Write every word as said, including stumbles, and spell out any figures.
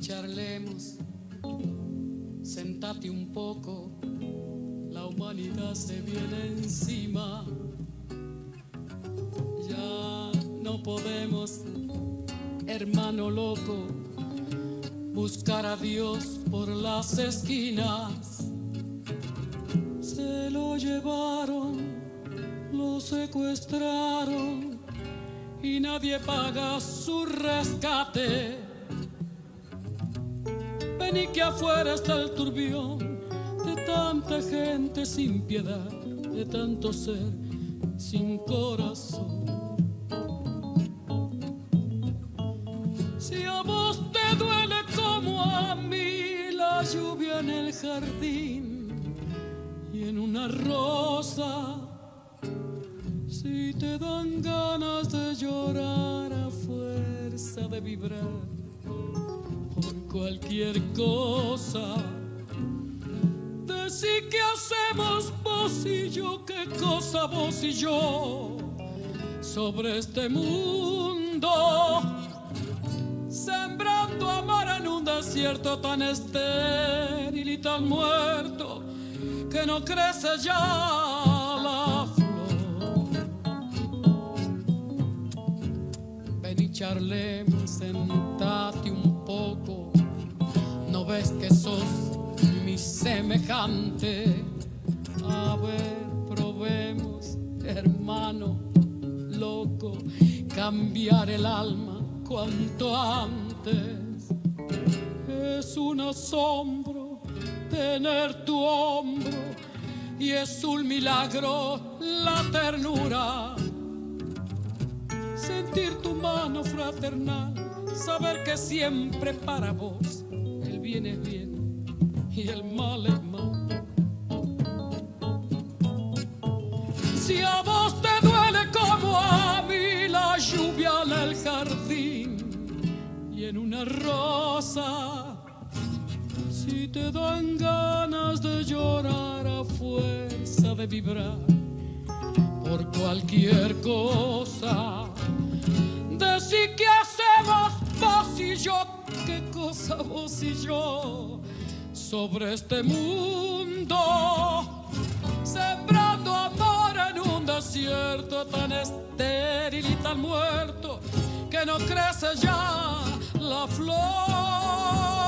Charlemos, sentate un poco, la humanidad se viene encima. Ya no podemos, hermano loco, buscar a Dios por las esquinas. Se lo llevaron, lo secuestraron y nadie paga su rescate. Vení que afuera está el turbión de tanta gente sin piedad, de tanto ser sin corazón. Si a vos te duele como a mí la lluvia en el jardín y en una rosa, si te dan ganas de llorar a fuerza de vibrar por cualquier cosa, decí qué hacemos vos y yo, qué cosa vos y yo sobre este mundo, sembrando amor en un desierto tan estéril y tan muerto que no crece ya la flor. Ven y charlemos, sentate un poco, ¿no ves que sos mi semejante? A ver, probemos, hermano loco, cambiar el alma cuanto antes. Es un asombro tener tu hombro y es un milagro la ternura. Sentir tu mano fraternal, saber que siempre para vos el bien es bien y el mal es mal. Si a vos te duele como a mí la lluvia en el jardín y en una rosa, si te dan ganas de llorar a fuerza de vibrar por cualquier cosa, decí qué hacemos vos y yo, qué cosa vos y yo sobre este mundo, sembrando amor en un desierto tan estéril y tan muerto que no crece ya la flor.